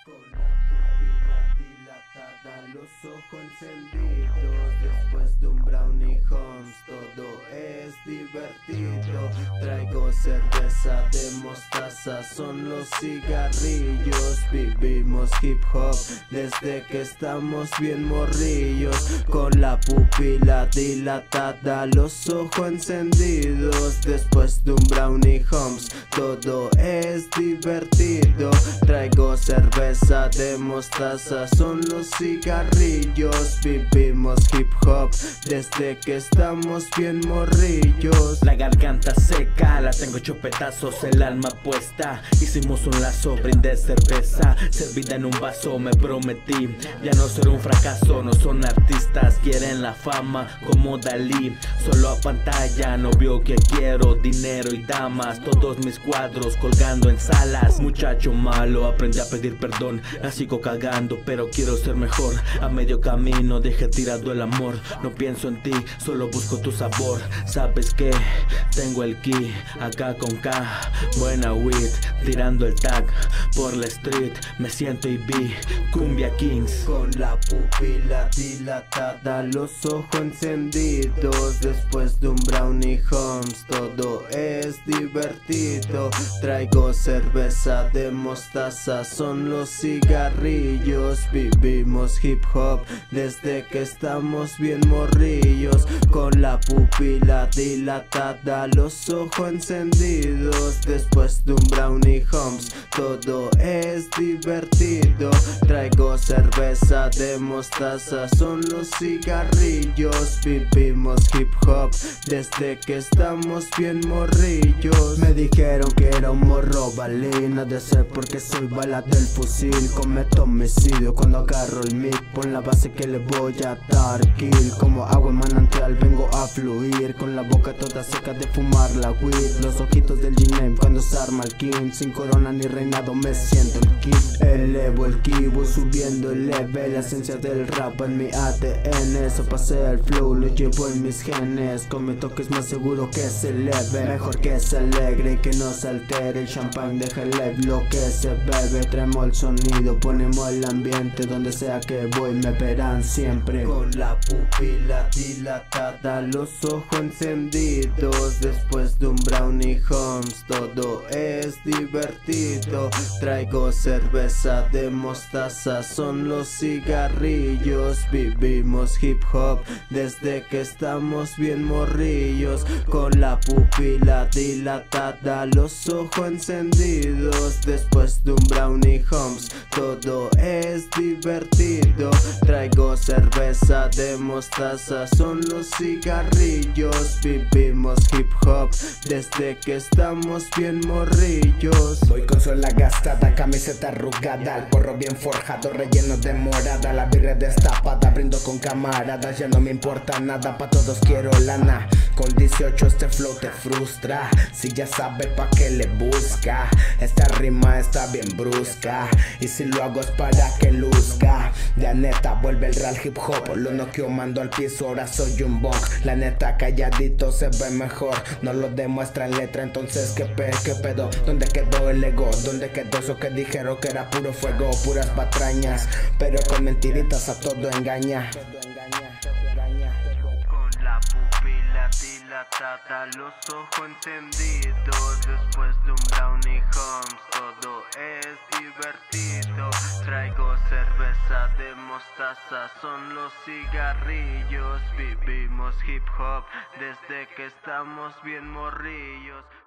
Con la pupila dilatada, los ojos encendidos, después de un brownie Homes, todo es divertido. Traigo cerveza de mostaza, son los cigarrillos. Vivimos hip hop desde que estamos bien morrillos. Con la pupila dilatada, los ojos encendidos, después de un brownie Homes, todo es divertido. Traigo cerveza de mostaza, son los cigarrillos. Vivimos hip hop desde que estamos bien morrillos. La garganta seca, la tengo hecho pedazos, el alma puesta. Hicimos un lazo, brindé cerveza servida en un vaso, me prometí ya no ser un fracaso. No son artistas, quieren la fama como Dalí, solo a pantalla. No vio que quiero dinero y damas, todos mis cuadros colgando en salas. Muchacho malo, aprendí a pedir perdón, la sigo cagando pero quiero ser mejor. A medio camino dejé tirado el amor, no pienso en ti, solo busco tu sabor. Sabes que tengo el key, acá con K, buena weed, tirando el tag por la street, me siento y vi Cumbia Kings. Con la pupila dilatada, los ojos encendidos, después de un brownie Homes, todo es divertido. Traigo cerveza de mostaza, son los cigarrillos. Vivimos hip hop desde que estamos bien morrillos. Con la pupila dilatada, los ojos encendidos, después de un brownie Homes, todo es divertido. Traigo cerveza de mostaza, son los cigarrillos. Vivimos hip hop desde que estamos bien morrillos. Me dijeron que era un morro balina, de ser porque soy bala del fusil. Cometo homicidio cuando agarro el mic, pon la base que le voy a dar kill. Como agua en manantial vengo a fluir, con la boca toda seca de fumar la weed. Los ojitos del G-Name cuando se arma el king, sin corona ni reinado me siento el king. Elevo el ki, voy subiendo el level, la esencia del rap en mi ADN. Eso pasea el flow, lo llevo en mis genes, con mi toque es más seguro que se leve. Mejor que se alegre y que no se altere, el champagne deja el live lo que se bebe. Traemos el sonido, ponemos el ambiente, donde sea que voy me verán siempre. Con la pupila dilatada, los ojos encendidos, después de un brownie Homes, todo es divertido. Traigo cerveza de mostaza, son los cigarrillos. Vivimos hip hop desde que estamos bien morrillos. Con la pupila dilatada, los ojos encendidos, después de un brownie Homes, todo es divertido. Traigo cerveza de mostaza, son los cigarrillos. Vivimos hip hop desde que estamos bien morrillos. Voy con suela gastada, camiseta arrugada, el porro bien forjado, relleno de morada, la birra destapada, brindo con camaradas, ya no me importa nada, pa' todos quiero lana. Con 18 este flow te frustra, si ya sabe pa' qué le busca. Esta rima está bien brusca, y si lo hago es para que luzca. Ya neta vuelve el real hip hop, lo noqueo mando al piso, ahora soy un bong. La neta calladito se ve mejor, no lo demuestra en letra, entonces qué pedo. ¿Dónde quedó el ego? ¿Dónde quedó eso que dijeron que era puro fuego, puras patrañas? Pero con mentiritas a todo engaña. Con la pupila dilatada, los ojos encendidos, después de un brownie Homes, todo es divertido. Traigo cerveza de mostaza, son los cigarrillos. Vivimos hip hop desde que estamos bien morrillos.